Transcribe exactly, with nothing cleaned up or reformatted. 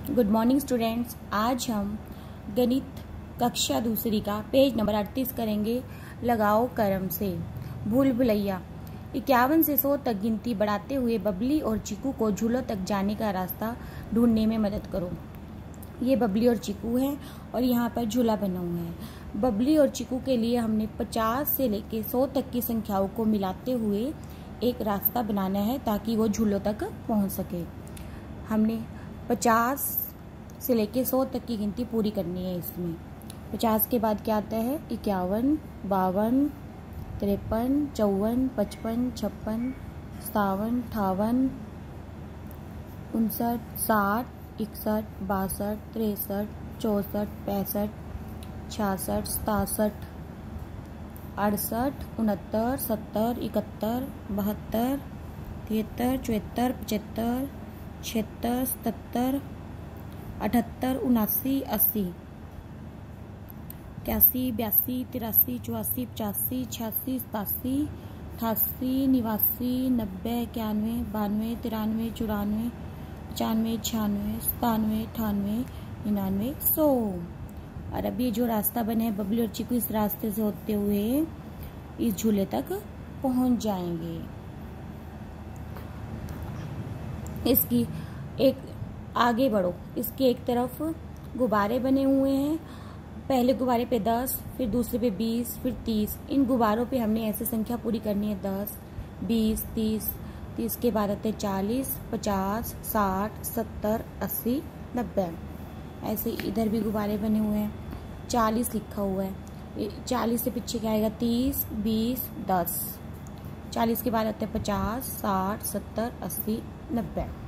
Good morning students. आज हम गणित कक्षा दूसरी का पेज नंबर अड़तीस करेंगे। लगाओ करम से। भूल भुलैया। इक्यावन से सौ तक गिनती बढ़ाते हुए बबली और चीकू को झूलों तक जाने का रास्ता ढूंढने में मदद करो। ये बबली और चीकू हैं और यहाँ पर झूला बना हुआ है। बबली और चीकू के लिए हमने पचास से लेकर सौ तक की संख्याओं को मिलाते हुए एक रास्ता बनाना है ताकि वो झूलों तक पहुँच सके। हमने पचास से लेके सौ तक की गिनती पूरी करनी है। इसमें पचास के बाद क्या आता है? इक्यावन, बावन, तिरपन, चौवन, पचपन, छप्पन, सतावन, अठावन, उनसठ, साठ, इकसठ, बासठ, तिरसठ, चौंसठ, पैंसठ, छियासठ, सतासठ, अड़सठ, उनहत्तर, सत्तर, इकहत्तर, बहत्तर, तिहत्तर, चौहत्तर, पचहत्तर, छिहत्तर, सतहत्तर, अठहत्तर, उनासी, अस्सी, इक्यासी, बयासी, तिरासी, चौरासी, पचासी, छियासी, सतासी, अठासी, निवासी, नब्बे, इक्यानवे, बानवे, तिरानवे, चौरानवे, पचानवे, छियानवे, सतानवे, अठानवे, निन्यानवे, सौ। और अब ये जो रास्ता बना है, बबली और चीकू इस रास्ते से होते हुए इस झूले तक पहुंच जाएंगे। इसकी एक आगे बढ़ो। इसके एक तरफ गुब्बारे बने हुए हैं। पहले गुब्बारे पे दस, फिर दूसरे पे बीस, फिर तीस। इन गुब्बारों पे हमने ऐसे संख्या पूरी करनी है: दस, बीस, तीस। तीस के बाद आते हैं चालीस, पचास, साठ, सत्तर, अस्सी, नब्बे। ऐसे इधर भी गुब्बारे बने हुए हैं। चालीस लिखा हुआ है। चालीस से पीछे क्या आएगा? तीस, बीस, दस। चालीस के बाद आते हैं पचास, साठ, सत्तर, अस्सी, नब्बे।